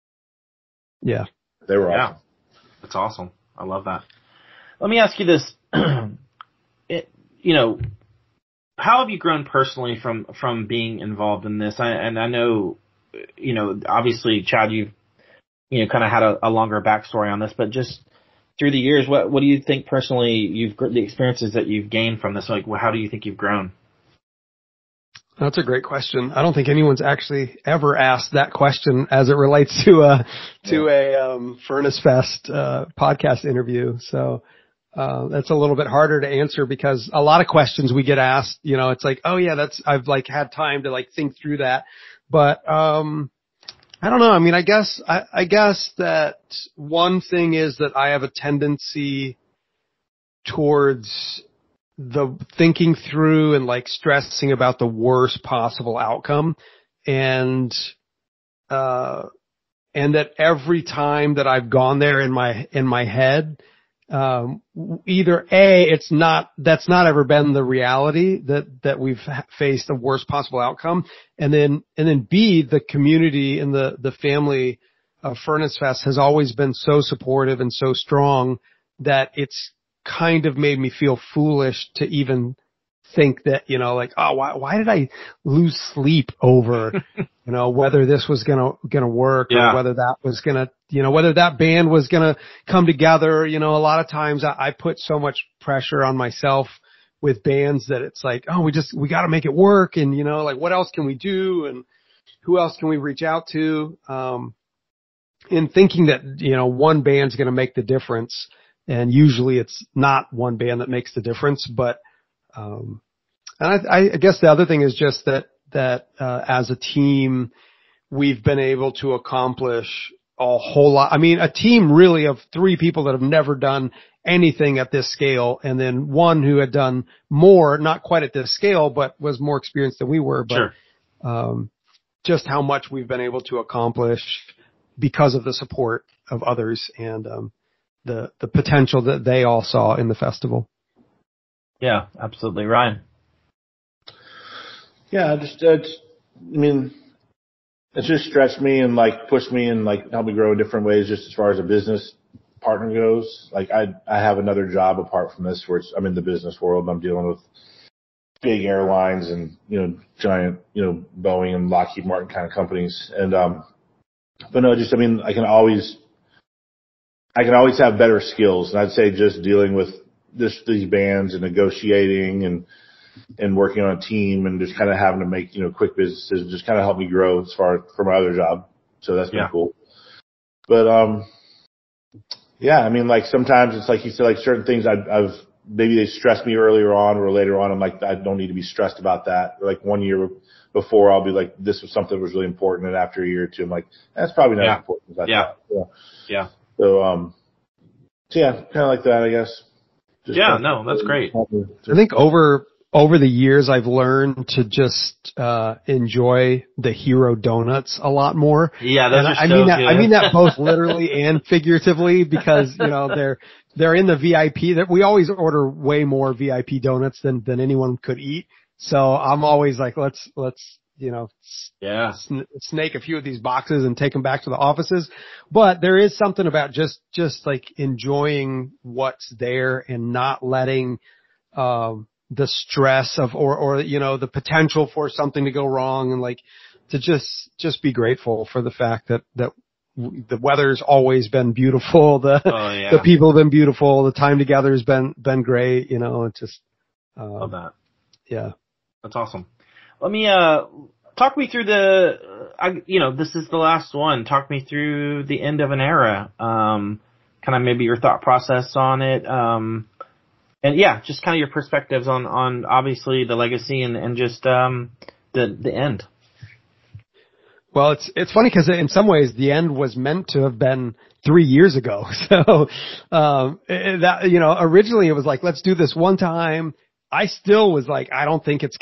they were awesome. That's awesome. I love that. Let me ask you this. How have you grown personally from being involved in this? I know, obviously, Chad, you've, kind of had a longer backstory on this, but just through the years, what do you think personally the experiences that you've gained from this? Like, how do you think you've grown? That's a great question. I don't think anyone's actually ever asked that question as it relates to a Furnace Fest podcast interview. So that's a little bit harder to answer because a lot of questions we get asked, it's like, oh yeah, I've like had time to like think through that. But I don't know. I mean, I guess that one thing is that I have a tendency towards the thinking through and like stressing about the worst possible outcome, and that every time that I've gone there in my head, either that's not ever been the reality that we've faced the worst possible outcome, and then B, the community and the family of Furnace Fest has always been so supportive and so strong that it's kind of made me feel foolish to even think that, like, oh, why did I lose sleep over, whether this was gonna work or whether that was gonna, whether that band was gonna come together. A lot of times I put so much pressure on myself with bands that it's like, oh, we got to make it work. And, you know, like what else can we do? And who else can we reach out to? In thinking that, you know, one band's going to make the difference. And usually it's not one band that makes the difference. But, and I guess the other thing is just that as a team, we've been able to accomplish a whole lot. I mean, a team really of 3 people that have never done anything at this scale, and then one who had done more, not quite at this scale, but was more experienced than we were. But, sure. Just how much we've been able to accomplish because of the support of others and, the potential that they all saw in the festival. Yeah, absolutely. Ryan. Yeah, it's just stretched me and like pushed me and like helped me grow in different ways just as far as a business partner goes. Like I have another job apart from this where I'm in the business world. I'm dealing with big airlines and, you know, giant, you know, Boeing and Lockheed Martin kind of companies. And, but no, just, I mean, I can always have better skills. And I'd say just dealing with these bands and negotiating and working on a team and just kind of having to make, you know, quick business decisions just kind of helped me grow as far for my other job. So that's been cool. But, yeah, I mean, like sometimes it's like you said, like certain things I've maybe they stressed me earlier on or later on. I'm like, I don't need to be stressed about that. Or like 1 year before I'll be like, this was something that was really important. And after a year or two, I'm like, that's probably not as important as I thought. Yeah. So, yeah, kind of like that, I guess. Just no, that's great. I think over the years, I've learned to just enjoy the hero donuts a lot more. Yeah, those are so good. I mean that both literally and figuratively because, you know, they're in the VIP. That we always order way more VIP donuts than anyone could eat. So I'm always like, let's you know, snake a few of these boxes and take them back to the offices. But there is something about just like enjoying what's there and not letting the stress of or you know the potential for something to go wrong, and like to just be grateful for the fact that the weather's always been beautiful, the people have been beautiful, the time together has been great, you know. It just love that. Yeah, that's awesome. Let me talk me through this is the last one. Talk me through the end of an era. Kind of maybe your thought process on it. And yeah, just kind of your perspectives on obviously the legacy and just the end. Well, it's funny because in some ways the end was meant to have been 3 years ago. So that, you know, originally it was like, let's do this one time. I still was like, I don't think it's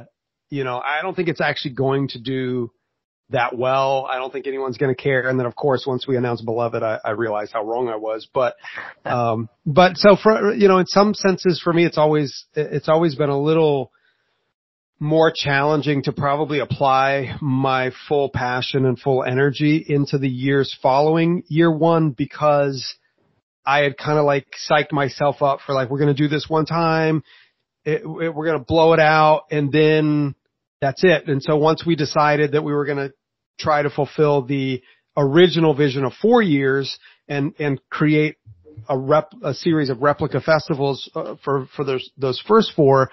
actually going to do that well. I don't think anyone's going to care. And then of course, once we announced Beloved, I realized how wrong I was. But so for, you know, in some senses for me, it's always been a little more challenging to probably apply my full passion and full energy into the years following year one, because I had kind of like psyched myself up for like, we're going to do this one time. We're going to blow it out and then that's it. And so once we decided that we were going to try to fulfill the original vision of 4 years and create a series of replica festivals for those first 4,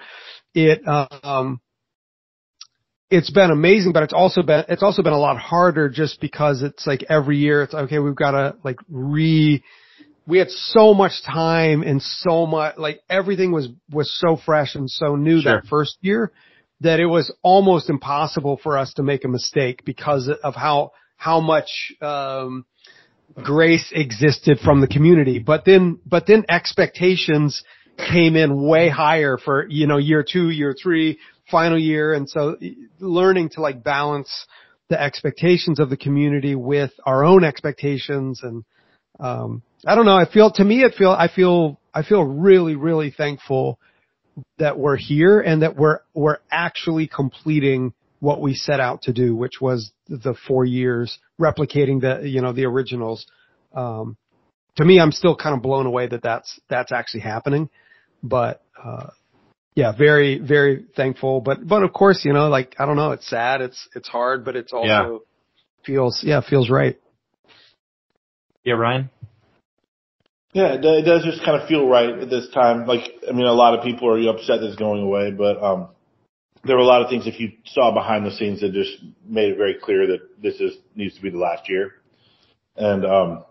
it's been amazing, but it's also been a lot harder just because it's like every year it's okay. We've got to like we had so much time and so much, like everything was so fresh and so new that first year that it was almost impossible for us to make a mistake because of how much, grace existed from the community. But then expectations came in way higher for, you know, year 2, year 3, final year. And so learning to like balance the expectations of the community with our own expectations. And, I don't know. I feel really, really thankful that we're here and that we're actually completing what we set out to do, which was the 4 years replicating the originals. To me, I'm still kind of blown away that that's actually happening, but, yeah, very, very thankful. But of course, you know, like, I don't know, it's sad, it's hard, but it's also feels right. Yeah, Ryan? Yeah, it does just kind of feel right at this time. Like, I mean, a lot of people are upset that it's going away, but there were a lot of things, if you saw behind the scenes, that just made it very clear that needs to be the last year. And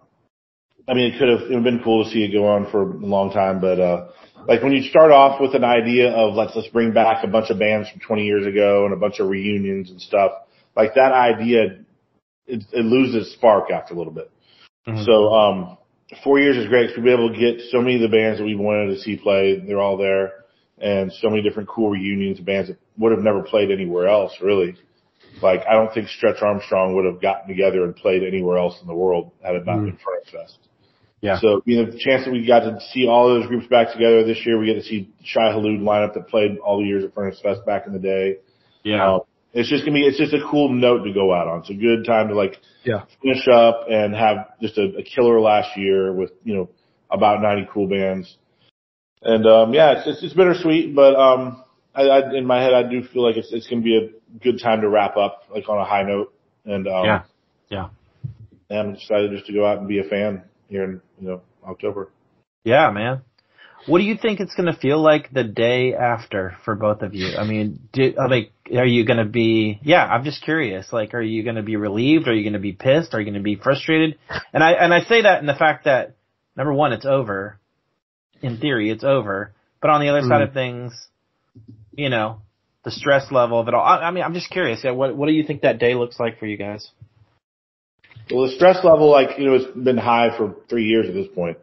I mean, it would have been cool to see it go on for a long time, but like when you start off with an idea of let's bring back a bunch of bands from 20 years ago and a bunch of reunions and stuff, like that idea, it loses spark after a little bit. Mm-hmm. So 4 years is great because we'll be able to get so many of the bands that we wanted to see play. They're all there, and so many different cool reunions of bands that would have never played anywhere else, really. Like, I don't think Stretch Armstrong would have gotten together and played anywhere else in the world had it not been Furnace Fest. Yeah. So, you know, the chance that we got to see all those groups back together this year, we get to see Shai Hulud lineup that played all the years at Furnace Fest back in the day. Yeah. It's just a cool note to go out on. It's a good time to finish up and have just a killer last year with, you know, about 90 cool bands. And, it's bittersweet, but, I in my head, I do feel like it's going to be a good time to wrap up, like on a high note. And, and I'm excited just to go out and be a fan here in, you know, October. Yeah, man. What do you think it's going to feel like the day after for both of you? I mean, are you going to be, I'm just curious. Like, are you going to be relieved? Are you going to be pissed? Are you going to be frustrated? And I say that in the fact that, number one, it's over. In theory, it's over. But on the other side of things, you know, the stress level of it all. I mean, I'm just curious. Yeah, what do you think that day looks like for you guys? Well, the stress level, like, you know, it's been high for 3 years at this point.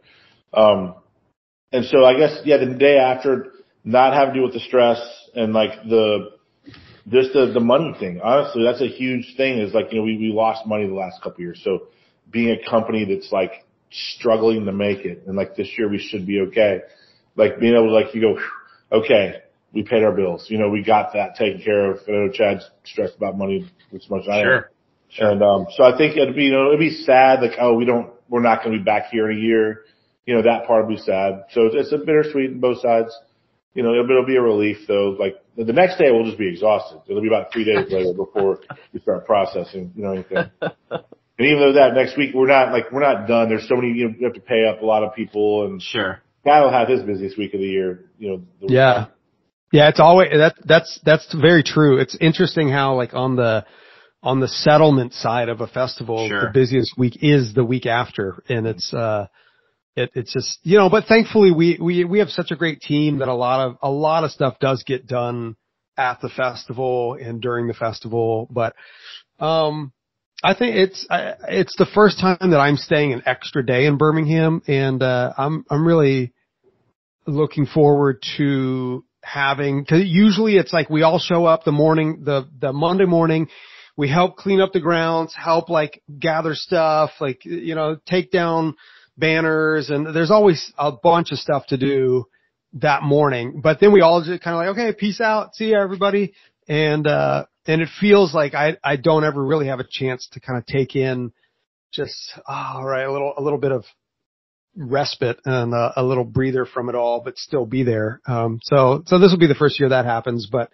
And so I guess, the day after, not having to deal with the stress and like the money thing. Honestly, that's a huge thing is like, you know, we lost money the last couple of years. So being a company that's like struggling to make it and like this year we should be okay. Like being able to like, you go, okay, we paid our bills. You know, we got that taken care of. I know Chad's stressed about money as much as I am. Sure. And, so I think it'd be sad. Like, we're not going to be back here in a year. You know, that part will be sad. So it's a bittersweet on both sides. You know, it'll be a relief though. Like the next day we'll just be exhausted. It'll be about 3 days later before we start processing, you know, anything. And even though that next week we're not done. There's so many, you know, we have to pay up a lot of people and sure. Guy will have his busiest week of the year, you know. Yeah. It's always, that's very true. It's interesting how like on the settlement side of a festival, sure. The busiest week is the week after. And it's just, you know, but thankfully we have such a great team that a lot of stuff does get done at the festival and during the festival. But, I think it's the first time that I'm staying an extra day in Birmingham, and I'm really looking forward to having, because usually it's like we all show up the Monday morning, we help clean up the grounds, help like gather stuff, like, you know, take down banners, and there's always a bunch of stuff to do that morning. But then we all just kind of like, okay, peace out, see you everybody, and it feels like I don't ever really have a chance to kind of take in just, all right, a little bit of respite and a little breather from it all, but still be there. So this will be the first year that happens, but,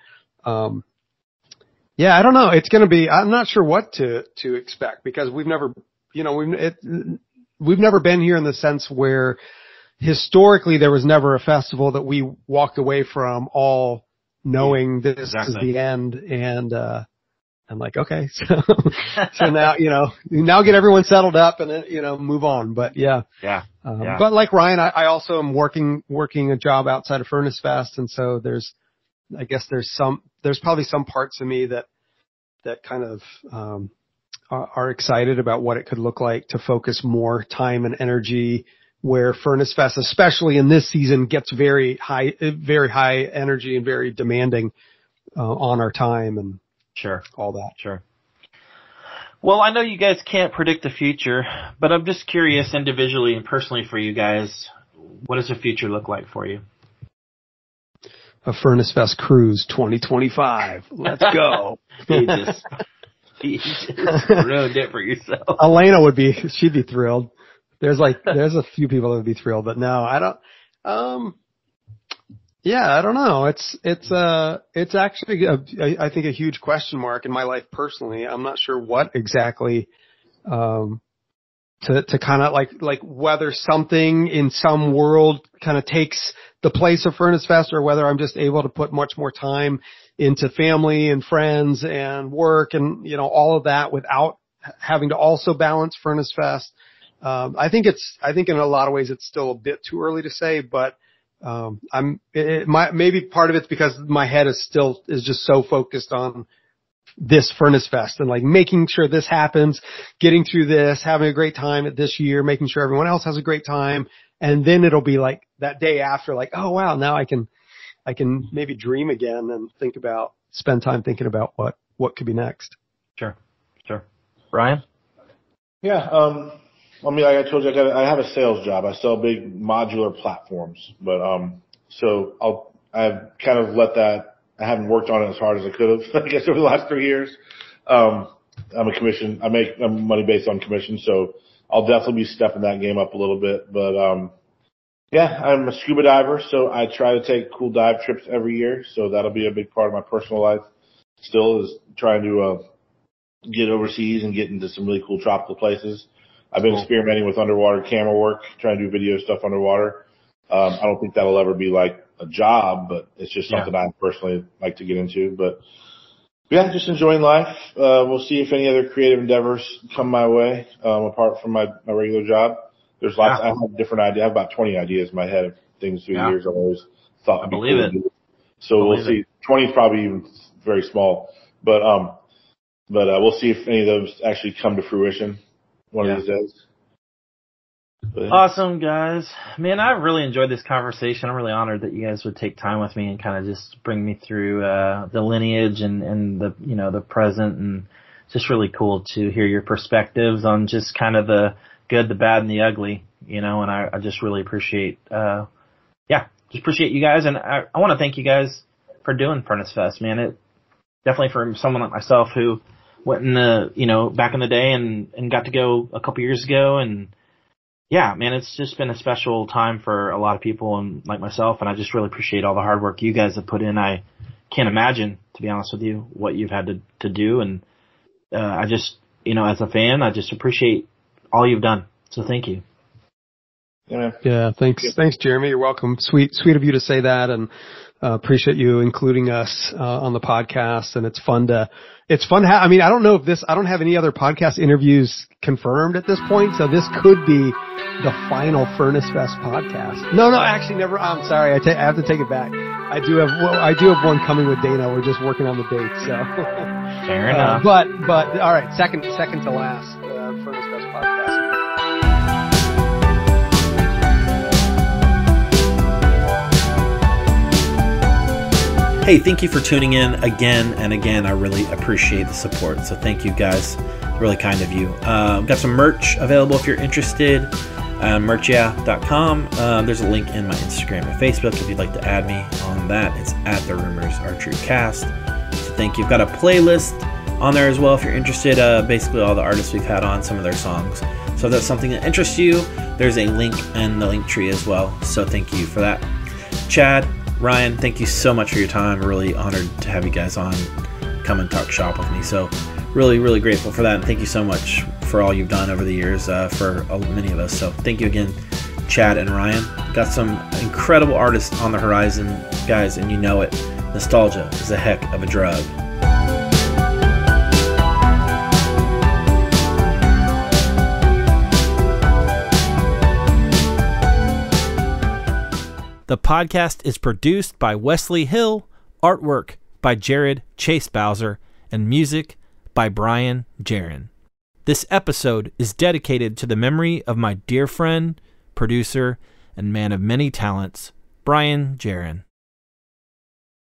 I don't know. It's going to be, I'm not sure what to expect because we've never, you know, we've never been here in the sense where historically there was never a festival that we walked away from all knowing this is the end, and I'm like, okay, so now, you know, now get everyone settled up and then, you know, move on. But but like Ryan, I also am working a job outside of Furnace Fest, and so there's probably some parts of me that kind of are excited about what it could look like to focus more time and energy where Furnace Fest, especially in this season, gets very high energy and very demanding on our time and all that. Sure. Well, I know you guys can't predict the future, but I'm just curious individually and personally for you guys, what does the future look like for you? A Furnace Fest cruise 2025. Let's go. You just ruined it for yourself. Elena she'd be thrilled. There's a few people that would be thrilled, but no, I don't. I don't know. It's actually I think a huge question mark in my life personally. I'm not sure what exactly to kind of like whether something in some world kind of takes the place of Furnace Fest, or whether I'm just able to put much more time into family and friends and work and, you know, all of that without having to also balance Furnace Fest. I think in a lot of ways it's still a bit too early to say, but maybe part of it's because my head is just so focused on this Furnace Fest and like making sure this happens, getting through this, having a great time at this year, making sure everyone else has a great time. And then it'll be like that day after, like, oh wow, now I can maybe dream again and spend time thinking about what could be next. Sure. Brian? Yeah. I mean, like I told you, I have a sales job. I sell big modular platforms, but, I've kind of let that, I haven't worked on it as hard as I could have, I guess, over the last 3 years. I make money based on commission, so I'll definitely be stepping that game up a little bit. But, I'm a scuba diver, so I try to take cool dive trips every year. So that'll be a big part of my personal life still, is trying to, get overseas and get into some really cool tropical places. I've been experimenting with underwater camera work, trying to do video stuff underwater. I don't think that'll ever be like a job, but it's just something I personally like to get into. But yeah, just enjoying life. We'll see if any other creative endeavors come my way, apart from my regular job. There's lots. I have different ideas. I have about 20 ideas in my head of things through the years I've always thought would be cool to do. So we'll see. 20 is probably even very small, but we'll see if any of those actually come to fruition one of these days. Awesome, guys. Man, I really enjoyed this conversation. I'm really honored that you guys would take time with me and kind of just bring me through the lineage and the, you know, the present, and just really cool to hear your perspectives on just kind of the good, the bad, and the ugly, you know, and I just really appreciate just appreciate you guys, and I want to thank you guys for doing Furnace Fest, man. It definitely, for someone like myself who went in the, you know, back in the day and got to go a couple years ago, and yeah, man, it's just been a special time for a lot of people and like myself, and I just really appreciate all the hard work you guys have put in. I can't imagine, to be honest with you, what you've had to do, and I just, you know, as a fan, I just appreciate all you've done. So thank you. Yeah, thanks, Jeremy. You're welcome. Sweet of you to say that, and appreciate you including us on the podcast. And it's fun to I mean, I don't know if I don't have any other podcast interviews confirmed at this point, so this could be the final Furnace Fest podcast. No, actually never. I'm sorry. I have to take it back. I do have one coming with Dana. We're just working on the date, so. Fair enough. But all right, second to last Furnace Fest podcast. Hey, thank you for tuning in again and again. I really appreciate the support. So thank you guys. Really kind of you. Got some merch available if you're interested. Merchya.com. There's a link in my Instagram and Facebook if you'd like to add me on that. It's at The Rumors Are True Cast. So thank you. I've got a playlist on there as well if you're interested. Basically all the artists we've had on, some of their songs. So if that's something that interests you, there's a link in the link tree as well. So thank you for that. Chad, Ryan, thank you so much for your time. Really honored to have you guys on, come and talk shop with me. So really, really grateful for that. And thank you so much for all you've done over the years for many of us. So thank you again, Chad and Ryan. Got some incredible artists on the horizon, guys, and you know it. Nostalgia is a heck of a drug. The podcast is produced by Wesley Hill, artwork by Jared Chase Bowser, and music by Brian Jaron. This episode is dedicated to the memory of my dear friend, producer, and man of many talents, Brian Jaron.